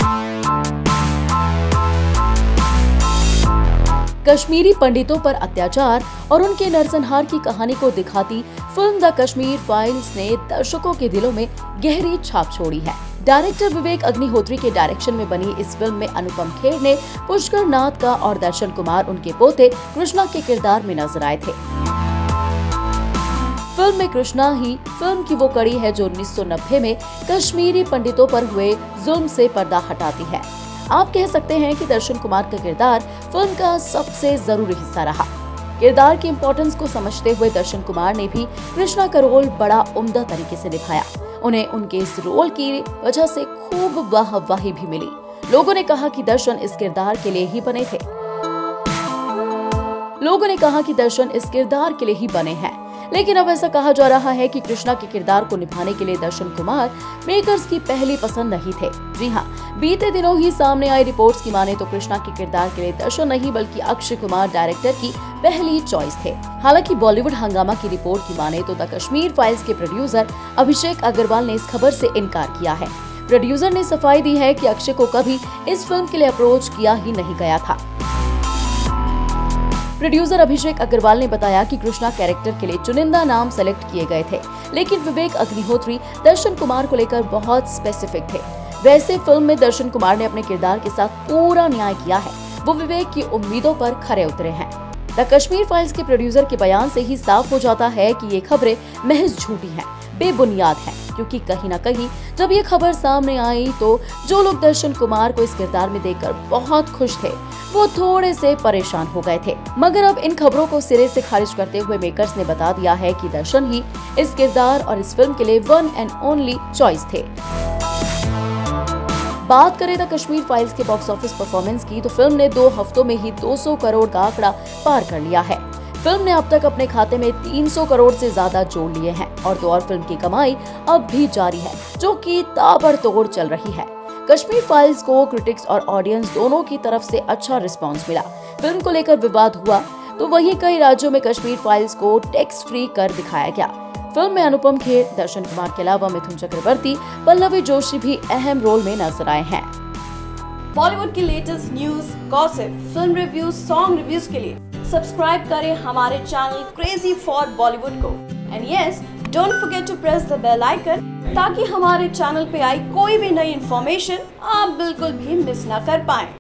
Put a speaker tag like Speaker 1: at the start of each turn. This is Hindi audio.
Speaker 1: कश्मीरी पंडितों पर अत्याचार और उनके नरसंहार की कहानी को दिखाती फिल्म द कश्मीर फाइल्स ने दर्शकों के दिलों में गहरी छाप छोड़ी है। डायरेक्टर विवेक अग्निहोत्री के डायरेक्शन में बनी इस फिल्म में अनुपम खेर ने पुष्कर नाथ का और दर्शन कुमार उनके पोते कृष्णा के किरदार में नजर आए थे। फिल्म में कृष्णा ही फिल्म की वो कड़ी है जो 1990 में कश्मीरी पंडितों पर हुए जुल्म से पर्दा हटाती है। आप कह सकते हैं कि दर्शन कुमार का किरदार फिल्म का सबसे जरूरी हिस्सा रहा। किरदार की इम्पोर्टेंस को समझते हुए दर्शन कुमार ने भी कृष्णा का रोल बड़ा उम्दा तरीके से निभाया। उन्हें उनके इस रोल की वजह से खूब वाहवाही भी मिली। लोगों ने कहा कि दर्शन इस किरदार के लिए ही बने हैं। लेकिन अब ऐसा कहा जा रहा है कि कृष्णा के किरदार को निभाने के लिए दर्शन कुमार मेकर्स की पहली पसंद नहीं थे। जी हाँ, बीते दिनों ही सामने आई रिपोर्ट्स की माने तो कृष्णा के किरदार के लिए दर्शन नहीं बल्कि अक्षय कुमार डायरेक्टर की पहली चॉइस थे। हालांकि बॉलीवुड हंगामा की रिपोर्ट की माने तो द कश्मीर फाइल्स के प्रोड्यूसर अभिषेक अग्रवाल ने इस खबर से इनकार किया है। प्रोड्यूसर ने सफाई दी है कि अक्षय को कभी इस फिल्म के लिए अप्रोच किया ही नहीं गया था। प्रोड्यूसर अभिषेक अग्रवाल ने बताया कि कृष्णा कैरेक्टर के लिए चुनिंदा नाम सेलेक्ट किए गए थे, लेकिन विवेक अग्निहोत्री दर्शन कुमार को लेकर बहुत स्पेसिफिक थे। वैसे फिल्म में दर्शन कुमार ने अपने किरदार के साथ पूरा न्याय किया है। वो विवेक की उम्मीदों पर खरे उतरे हैं। द कश्मीर फाइल्स के प्रोड्यूसर के बयान से ही साफ हो जाता है कि ये खबरें महज झूठी हैं, बेबुनियाद हैं, क्योंकि कहीं न कहीं जब ये खबर सामने आई तो जो लोग दर्शन कुमार को इस किरदार में देखकर बहुत खुश थे वो थोड़े से परेशान हो गए थे। मगर अब इन खबरों को सिरे से खारिज करते हुए मेकर्स ने बता दिया है कि दर्शन ही इस किरदार और इस फिल्म के लिए वन एंड ओनली चॉइस थे। बात करें द कश्मीर फाइल्स के बॉक्स ऑफिस परफॉर्मेंस की तो फिल्म ने 2 हफ्तों में ही 200 करोड़ का आंकड़ा पार कर लिया है। फिल्म ने अब तक अपने खाते में 300 करोड़ से ज्यादा जोड़ लिए हैं और तो और फिल्म की कमाई अब भी जारी है, जो कि ताबड़तोड़ चल रही है। कश्मीर फाइल्स को क्रिटिक्स और ऑडियंस दोनों की तरफ से अच्छा रिस्पांस मिला। फिल्म को लेकर विवाद हुआ तो वहीं कई राज्यों में कश्मीर फाइल्स को टैक्स फ्री कर दिखाया गया। फिल्म में अनुपम खेर, दर्शन कुमार के अलावा मिथुन चक्रवर्ती, पल्लवी जोशी भी अहम रोल में नजर आए हैं।
Speaker 2: बॉलीवुड की latest news, gossip, film reviews, song reviews के लिए सब्सक्राइब करें हमारे चैनल क्रेजी फॉर बॉलीवुड को। And yes, don't forget to press the bell icon ताकि हमारे चैनल पे आई कोई भी नई इन्फॉर्मेशन आप बिल्कुल भी मिस ना कर पाएं।